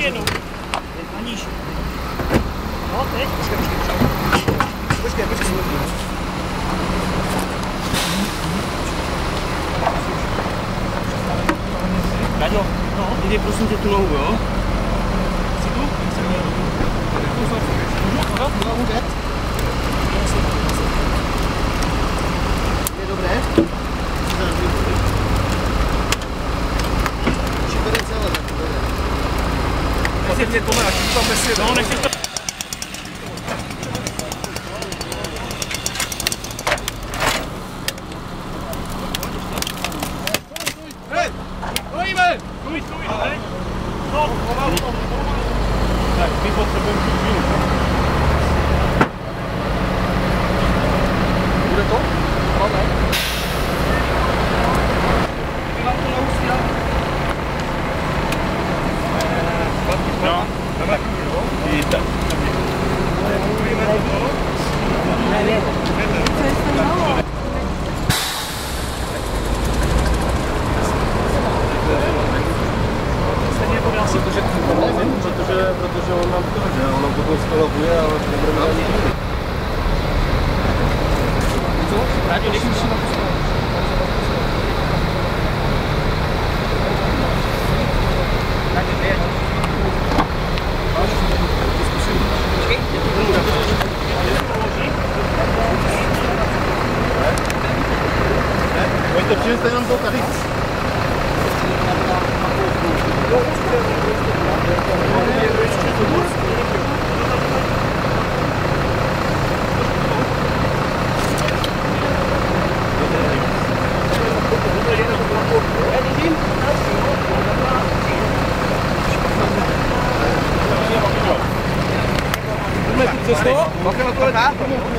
jenom. A níž. No, teď. Počkej. Raďo, no, jdi prosím tě tu nohu, jo? Jsi tu? Může? Je dobré? Šibere celé, Nechci tě tohle, ať tam nesvět. No, nechci to. Stojíme! Stůj, hej! No, tak, my potřebujeme tu chvíli. Bude to? Máme. Mám to na ústí, já? No, tak. I tak. Protože on nám to hodně, on nám potom skalopuje, ale nebudeme ani jiný. Co? Rádio, nech musí na to skalopuje. Tak je vědět. Počkej, je to bude. Pojďte, přineste jenom to tady. Cestou? Bakal na to